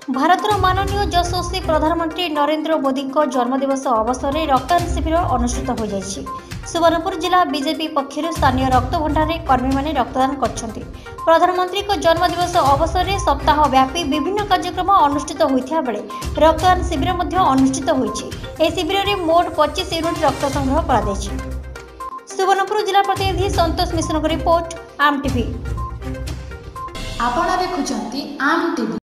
ଭାରତର ମାନନୀୟ ଯଶସ୍वी प्रधानमंत्री नरेंद्र मोदी जन्मदिवस अवसर में रक्तदान शिविर अनुष्ठित हो जाइछि। सुवर्णपुर जिला बीजेपी पक्षर स्थानीय रक्त भंडार कर्मी माने रक्तदान करछन्ति। प्रधानमंत्री को जन्मदिवस अवसर में सप्ताह व्यापी विभिन्न कार्यक्रम अनुष्ठित होइथिया बेले रक्तदान शिविर मध्य अनुष्ठित होइछि। ए शिविर में मोट 25 यूनिट रक्त संग्रह करा दैछि। सुवर्णपुर जिला प्रतिनिधि संतोष मिश्र को रिपोर्ट आम टीवी। आपण देखुछन्ति आम टीवी।